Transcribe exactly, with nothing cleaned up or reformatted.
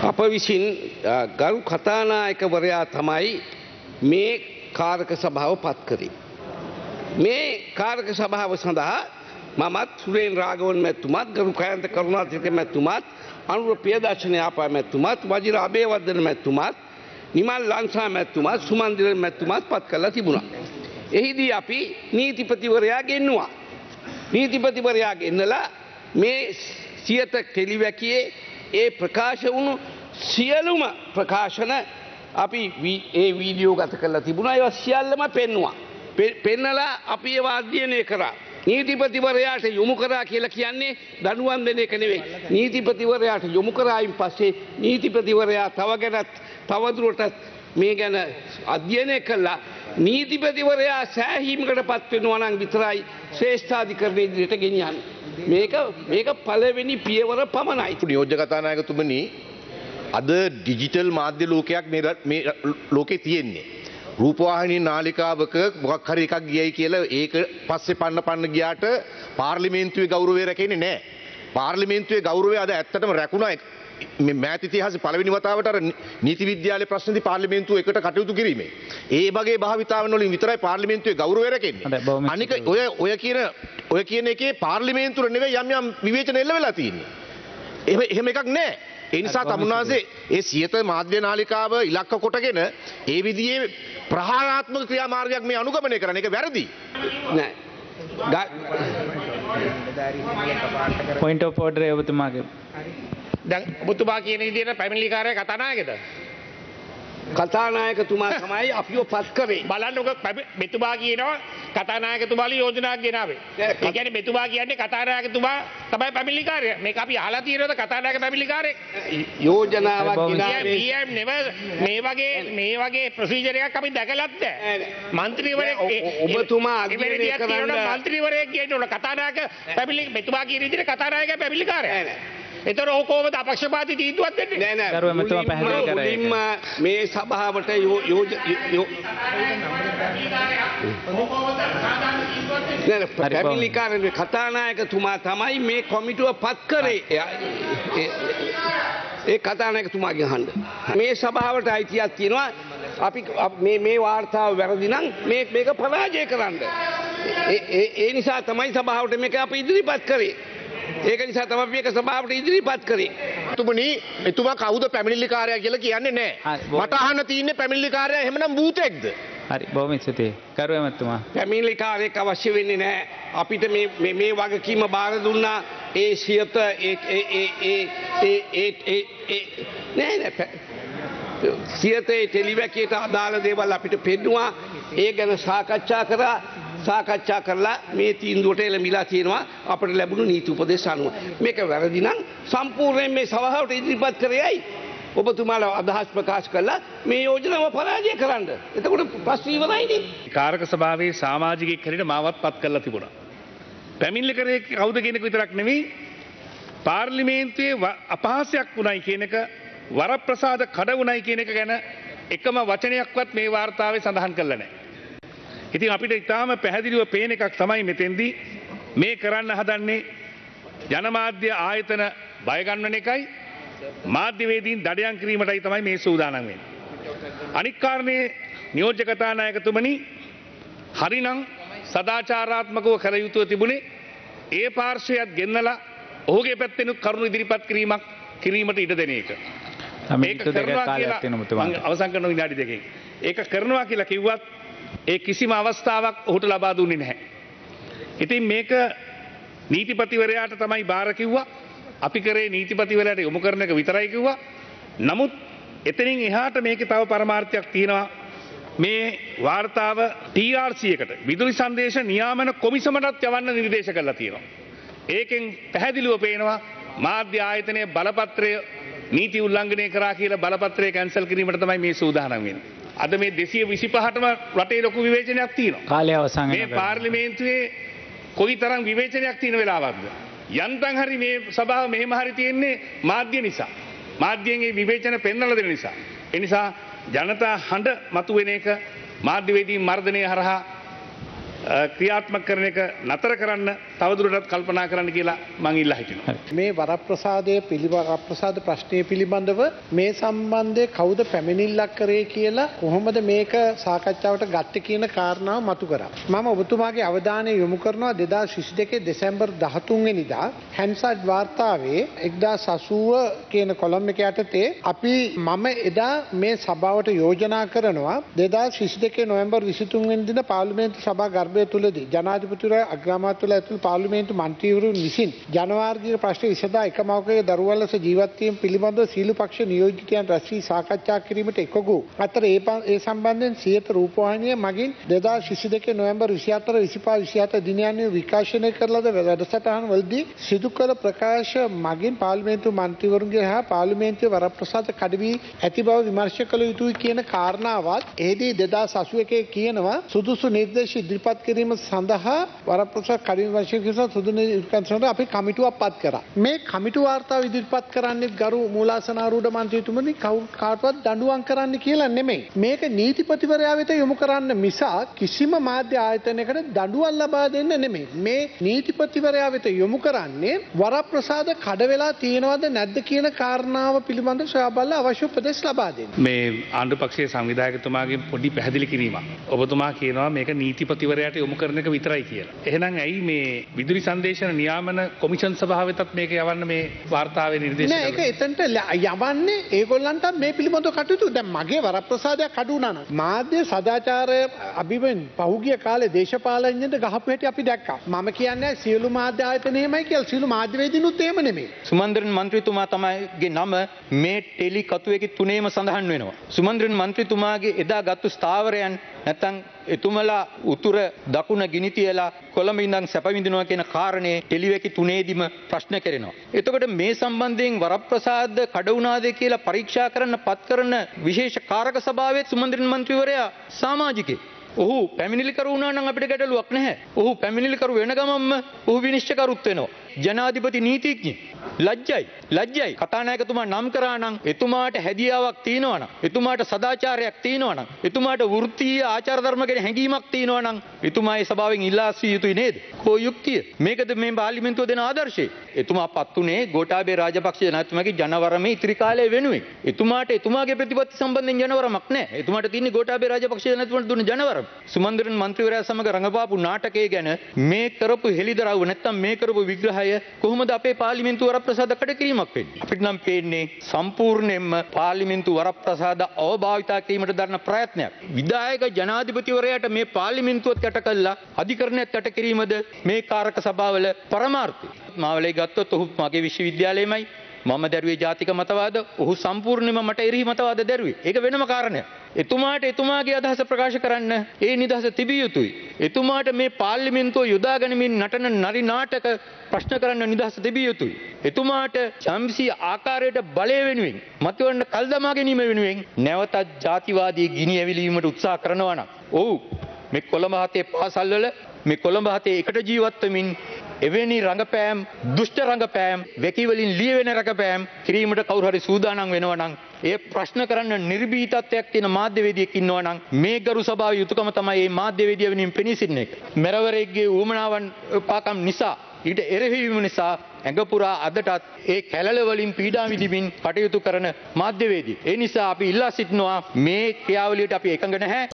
අප විසින් ගරු කතානායකවරයා තමයි මේ කාරක සභාව පත් කරේ. මේ කාරක සභාව සඳහා මමත් සුරේන් රාගවන් මැතිතුමත් ගරු කයන්ත කරුණාතිලක මැතිතුමත් අනුර ප්‍රියදර්ශන යාපා මැතිතුමත් වජිර අබේවර්ධන මැතිතුමත් නිමල් ලංසා මැතිතුමත් සුමන්දිර මැතිතුමත් පත් කරලා තිබුණා. එහිදී අපි නීතිපතිවරයා ගෙන්නුවා. නීතිපතිවරයා ගෙන්නලා මේ සියත ටෙලිවැකියේ ඒ ප්‍රකාශ වුණු සියලුම ප්‍රකාශන අපි ඒ වීඩියෝ ගත කරලා තිබුණා. ඒවා සියල්ලම පෙන්නුවා. පෙන්නලා අපි ඒවා අධ්‍යයනය කරා. නීතිපතිවරයාට යොමු කරා කියලා කියන්නේ දඬුවම් දෙන එක නෙවෙයි. නීතිපතිවරයාට යොමු කරායින් පස්සේ නීතිපතිවරයා තව ගැනත් තවදුරටත් මේ ගැන අධ්‍යයනය කළා. නීතිපතිවරයා සෑහීමකටපත් වෙනවා නම් විතරයි ශ්‍රේෂ්ඨාධිකරණය ඉදිරියට ගෙනියන්නේ. මේක මේක පළවෙනි පියවර පමණයි. නියෝජ්‍ය කතානායකතුමනි, අද ඩිජිටල් මාධ්‍ය ලෝකයක් මේ ලෝකේ තියෙන්නේ. රූපවාහිනී නාලිකාවක මොකක් හරි එකක් ගියයි කියලා ඒක පස්සේ පන්න පන්න ගියාට පාර්ලිමේන්තුවේ ගෞරවය රැකෙන්නේ නැහැ. පාර්ලිමේන්තුවේ ගෞරවය අද ඇත්තටම රැකුණා. මේ මෑත ඉතිහාසයේ පළවෙනි වතාවට අර නීති විද්‍යාලයේ ප්‍රශ්නදී පාර්ලිමේන්තුව එකට කටයුතු කිරීමේ ඒ වගේ භාවිතාවන් වලින් විතරයි පාර්ලිමේන්තුවේ ගෞරවය රැකෙන්නේ. අනික ඔය ඔය කියන ඔය කියන එකේ පාර්ලිමේන්තුව නෙවෙයි යම් යම් විවේචන එල්ල වෙලා තියෙන්නේ. එහෙම එහෙම එකක් නැහැ. ඒ නිසා තමුන්නාසේ ඒ සියත මාධ්‍ය නාලිකාව ඉලක්ක කොටගෙන ඒ විදිහේ ප්‍රහාරාත්මක ක්‍රියාමාර්ගයක් මේ අනුගමනය කරන එක වැරදි. නෑ. පොයින්ට් ඔෆ් ඕඩර් ඔබතුමාගේ. දැන් ඔබතුමා කියන විදිහට පැමිණිලිකාරයා කතානායකද? කතානායකතුමා තමයි අපිව පත් කරේ. බලන්නකො මෙතුමා කියනවා කතානායකතුමාලි යෝජනාවක් ගෙනාවේ. ඒ කියන්නේ මෙතුමා කියන්නේ කතානායකතුමා තමයි පැමිණිලිකාරයා. මේක අපි අහලා තියෙනවද කතානායක පැමිණිලිකාරයෙක්? යෝජනාවක් ගෙනාවේ. පීඑම් නෙව මේ වගේ මේ වගේ ප්‍රොසීජර් එකක් අපි දැකලත් නැහැ. മന്ത്രിවරයෙක් ඔබතුමා අධ්‍යයනය කරන්න മന്ത്രിවරයෙක් කියනවල කතානායක පැමිණිලි මෙතුමා කියන විදිහට කතානායක පැමිණිලිකාරයා. එතකොට ඔය කොහොමද අපක්ෂපාතී තීන්දුවක් දෙන්නේ? නෑ නෑ. ගරුව මෙතුමා පැහැදිලි කරා. මුලින්ම මේ සභාවට පැමිණිලිකාරේ කතානායකතුමා තමයි මේ කොමිටුව පත් කරේ. ඒ කතානායකතුමාගෙන් අහන්න. මේ සභාවට අයිතියක් තියෙනවා. අපි මේ මේ වාර්තාව වැරදි නම් මේ මේක පරාජය කරන්න. ඒ ඒ නිසා තමයි සභාවට මේක අපි ඉදිරිපත් කරේ. ඒක නිසා තමයි මේක සභාවට ඉදිරිපත් කරේ. තුමනි, එතුමා කවුද පැමිණිලිකාරයා කියලා කියන්නේ නැහැ. මට අහන්න තියෙන්නේ පැමිණිලිකාරයා එහෙමනම් භූතෙක්ද? හරි, බොහොම ස්තුතියි. කරුවේ මැතිතුමා. පැමිණිලිකාරයෙක් අවශ්‍ය වෙන්නේ නැහැ. අපිට මේ මේ මේ වගකීම බාර දුන්නා. ඒ සියත ඒ ඒ ඒ ඒ ඒ ඒ ඒ නෑ නෑ සියතේ ටෙලිවැකියට අදාළ දේවල් අපිට පෙන්නුවා. ඒ ගැන සාකච්ඡා කරා. සාකච්ඡා කරලා මේ තීන්දුවට එළඹිලා තියෙනවා අපිට ලැබුණු නීති උපදේශ අනුව. මේක වැරදි නම් සම්පූර්ණයෙන් මේ සභාවට ඉදිරිපත් කරේයි. ඔබතුමාලා අදහස් ප්‍රකාශ කළා මේ යෝජනාව පරාජය කරන්න. එතකොට ප්‍රශ්න ඉවරයිනේ. කාරක සභාවේ සමාජිකයෙක් හැටියට මාවත් පත් කරලා තිබුණා. පැමිණිලිකරේ කවුද කියන එක විතරක් නෙවෙයි පාර්ලිමේන්තුවේ අපහාසයක් වුණයි කියන එක වරප්‍රසාද කඩ වුණයි කියන එක ගැන එකම වචනයක්වත් මේ වාර්තාවේ සඳහන් කරලා නැහැ. ඉතින් අපිට ඉතාම පැහැදිලිව පේන එකක් තමයි මෙතෙන්දී මේ කරන්න හදන්නේ ජනමාධ්‍ය ආයතන බයගන්වන එකයි මාධ්‍යවේදීන් දඩයම් කිරීමටයි තමයි මේ සූදානම් වෙන්නේ. අනික් කාරණේ නියෝජ්‍ය කතානායකතුමනි, හරිනම් සදාචාරාත්මකව කළ යුතුව තිබුණේ ඒ පාර්ශ්වයත් ගෙන්නලා ඔහුගේ පැත්තෙන් කරුණු ඉදිරිපත් කිරීමක් කිරීමට ඉඩ දෙන එක. මේක කරනවා කියලා අවසන් කරන විනාඩි දෙකකින් ඒක කරනවා කියලා කිව්වත් ඒ කිසිම අවස්ථාවක් ඔහුට ලබා දුන්නේ නැහැ. ඉතින් මේක නීතිපතිවරයාට තමයි බාර කිව්වා. අපි කරේ නීතිපතිවරයාට යොමු කරන එක විතරයි කිව්වා. නමුත් එතනින් එහාට මේකේ තව පරමාර්ථයක් තියෙනවා. මේ වාර්තාව ටී ආර් සී එකට විදුලි සංදේශ නියාමන කොමිසමටත් යවන්න නිර්දේශ කරලා තියෙනවා. ඒකෙන් පැහැදිලිව පේනවා මාධ්‍ය ආයතනයේ බලපත්‍රය නීති උල්ලංඝනය කරා කියලා බලපත්‍රය කැන්සල් කිරීමට තමයි මේ සූදානම් වෙන්නේ. අද මේ දෙසිය විසිපහටම රටේ ලොකු විවේචනයක් තියෙනවා. කාලය අවසන් මේ පාර්ලිමේන්තුවේ කොයිතරම් විවේචනයක් තියෙන වෙලාවක්ද? යන්තම් හරි මේ සභාව මෙහෙම හරි තියෙන්නේ මාධ්‍ය නිසා. මාධ්‍යයෙන් විවේචන පෙන්වලා දෙන නිසා. ඒ නිසා ජනතා හඬ මතුවෙන එක මාධ්‍යවේදීන් මර්ධනය හරහා ක්‍රියාත්මක කරන එක නතර කරන්න තවදුරටත් කල්පනා කරන්න කියලා මං ඉල්ලා හිටිනවා. මේ වරප්‍රසාදයේ පිළිබඳ වරප්‍රසාද ප්‍රශ්නය පිළිබඳව මේ සම්බන්ධයේ කවුද පැමිණිල්ලක් කරේ කියලා කොහොමද මේක සාකච්ඡාවට ගත්තේ කියන කාරණාව මතු කරා. මම ඔබතුමාගේ අවධානය යොමු කරනවා දෙදාස් විසි දෙකේ දෙසැම්බර් දහතුන් වෙනිදා හැන්සඩ් වාර්තාවේ එක්දාස් අසූව කියන කොලම් එක යටතේ අපි මම එදා මේ සභාවට යෝජනා කරනවා දෙදාස් විසි දෙකේ නොවැම්බර් විසිතුන් වෙනිදා පාර්ලිමේන්තු සභා ගර්භය තුලදී ජනාධිපතිවරයා අග්‍රාමාත්‍යවරයා ඇතුළු පාර්ලිමේන්තු මන්ත්‍රීවරුන් විසින් ජනවාර්ගික ප්‍රශ්න විසඳා එක මවකගේ දරුවන් ලෙස ජීවත් වීම පිළිබඳව සීළු පක්ෂ නියෝජිතයන් රැස් වී සාකච්ඡා කිරීමට එකගු අතර ඒ ඒ සම්බන්ධයෙන් සියත රූපවාහිනිය මගින් දෙදාස් විසි දෙකේ නොවැම්බර් විසිහතර විසිපහ විසිහත දිනයන්හි විකාශනය කරන ලද වැඩසටහන් වලදී සිදු කළ ප්‍රකාශ මගින් පාර්ලිමේන්තු මන්ත්‍රීවරුන්ගේ හා පාර්ලිමේන්තුවේ වරප්‍රසාද කඩ වී ඇති බව විමර්ශ කළ යුතුයි කියන කාරණාවත් එහිදී දෙදාස් අසූ එකේ කියනවා සුදුසු නිර්දේශ ඉදිරිපත් කිරීම සඳහා වරප්‍රසාද කඩ වීම වශයෙන් කියන සුදු නිර්දේශ අපි කමිටුවක් පත් කරා. මේ කමිටු වාර්තාව ඉදිරිපත් කරන්නේ ගරු මූලාසනාරූඪ මන්ත්‍රීතුමනි කාටවත් දඬුවම් කරන්න කියලා නෙමෙයි. මේක නීතිපතිවරයා වෙත යොමු කරන්න මිස කිසිම මාධ්‍ය ආයතනයකට දඬුවම් ලබා දෙන්න නෙමෙයි. මේ නීතිපතිවරයා වෙත යොමු කරන්නේ වරප්‍රසාද කඩ වෙලා තියෙනවද නැද්ද කියන කාරණාව පිළිබඳව සොයා බලලා අවශ්‍ය උපදෙස් ලබා දෙන්න. මේ ආණ්ඩු පක්ෂයේ සංවිධායකතුමාගේ පොඩි පැහැදිලි කිරීමක්. ඔබතුමා කියනවා මේක නීතිපතිවරයාට යොමු කරන එක විතරයි කියලා. එහෙනම් ඇයි මේ විදුලි සංදේශන නියාමන කොමිෂන් සභාව වෙතත් මේක යවන්න මේ වාර්තාවේ නිර්දේශ නෑ ඒක එතනට යවන්නේ ඒගොල්ලන්ට මේ පිළිබඳව කටයුතු දැන් මගේ වරප්‍රසාදයක් අඩු වුණා නම් මාධ්‍ය සදාචාරය අභිවෙන් පහුගිය කාලේ දේශපාලඥයන්ට ගහපු හැටි අපි දැක්කා. මම කියන්නේ සියලු මාධ්‍ය ආයතන එහෙමයි කියලා. සියලු මාධ්‍යවේදීනුත් එහෙම නෙමෙයි. සුමන්ද්‍රන් මන්ත්‍රීතුමා තමයිගේ නම මේ ටෙලි කතුවේකේ තුනේම සඳහන් වෙනවා. සුමන්ද්‍රන් මන්ත්‍රීතුමාගේ එදා ගත්තු ස්ථාවරයන් නැත්තම් එතුමලා උතුර දකුණ ගිනි තියලා කොළඹ ඉඳන් සැප විඳිනවා කියන කාරණේ ටෙලිවේකි තුනේදීම ප්‍රශ්න කරනවා. එතකොට මේ සම්බන්ධයෙන් වරප්‍රසාද කඩ වුණාද කියලා පරීක්ෂා කරන්න පත් කරන විශේෂ කාරක සභාවේ සුමන්ද්‍රන් මන්ත්‍රීවරයා සමාජිකයෙක්. ඔහු පැමිණිලි කරු වුණා නම් අපිට ගැටලුවක් නැහැ. ඔහු පැමිණිලි කරු වෙන ගමන්ම ඔහු විනිශ්චයකරුත් වෙනවා. ජනාධිපති නීතිඥ ලැජ්ජයි ලැජ්ජයි කතානායකතුමා නම් කරා නම් එතුමාට හැදියාවක් තියෙනවා නම් එතුමාට සදාචාරයක් තියෙනවා නම් එතුමාට වෘත්තීය ආචාර ධර්ම ගැන හැඟීමක් තියෙනවා නම් එතුමා ඒ සභාවෙන් ඉල්ලා සිටිය යුතුයි නේද? කෝ යුක්තිය මේකද මේ පාර්ලිමේන්තුව දෙන ආදර්ශය. එතුමා පත් උනේ ගෝඨාභය රාජපක්ෂ ජනාධිපතිතුමාගේ ජනවරමේ ඉතිරි කාලය වෙනුවෙන්. එතුමාට එතුමාගේ ප්‍රතිපත්ති සම්බන්ධයෙන් ජනවරමක් නැහැ. එතුමාට තියෙන්නේ ගෝඨාභය රාජපක්ෂ ජනාධිපතිතුමාට දුන්න ජනවරම. සුමන්ද්‍රන් මන්ත්‍රීවරයා සමග රඟපාපු නාටකයේ ගැන මේ කරපු හෙළිදරව් නැත්තම් මේ කරපු විග්‍රහය කොහොමද අපේ පාර්ලිමේන්තුව වරප්‍රසාද කඩ කිරීමක් වෙන්නේ? අපිට නම් පේන්නේ සම්පූර්ණයෙන්ම පාර්ලිමේන්තු වරප්‍රසාද අවභාවිතා කිරීමට දරන ප්‍රයත්නයක්. විධායක ජනාධිපතිවරයාට මේ පාර්ලිමේන්තුවත් යට කළා අධිකරණයත් යට කිරීමද මේ කාරක සභාවල පරමාර්ථය. මාවලේ ගත්තොත් ඔහු මගේ විශ්වවිද්‍යාලයේමයි මම දැරුවේ ජාතික මතවාද ඔහු සම්පූර්ණයෙන්ම මට එරෙහි මතවාද දැරුවේ. ඒක වෙනම කාරණයක්. එතුමාට එතුමාගේ අදහස ප්‍රකාශ කරන්න ඒ නිදහස තිබිය යුතුයි. එතුමාට මේ පාර්ලිමේන්තුව යොදා ගනිමින් නටන නරි නාටක ප්‍රශ්න කරන්න නිදහස තිබිය යුතුයි. එතුමාට යම්සි ආකාරයට බලය වෙනුවෙන් මතවන්න කල් දමා ගැනීම වෙනුවෙන් නැවතත් ජාතිවාදී ගිනි ඇවිලීමට උත්සාහ කරනවා නම් ඔව් මේ කොළඹ හතේ පාසල්වල මේ කොළඹ හතේ එකට ජීවත් වෙමින් එවැනි රංගපෑම් දුෂ්ට රංගපෑම් වැකිවලින් ලියවෙන රංගපෑම් කිරීමට කවුරු හරි සූදානම් වෙනවා නම් ඒ ප්‍රශ්න කරන්න නිර්භීතත්වයක් තියෙන මාධ්‍යවේදියෙක් ඉන්නවා නම් මේ ගරු සභාවේ යුතුයකම තමයි මේ මාධ්‍යවේදියා වෙනින් පෙනී සිටින එක. මෙරවරෙක්ගේ ඌමනාවන් පාකම් නිසා ඊට එරෙහි වීම නිසා ඇඟපුරා අදටත් ඒ කැලල වලින් පීඩා විඳින්මින් කටයුතු කරන මාධ්‍යවේදී. ඒ නිසා අපි ඉල්ලා සිටිනවා මේ ක්‍රියාවලියට අපි එකඟ නැහැ.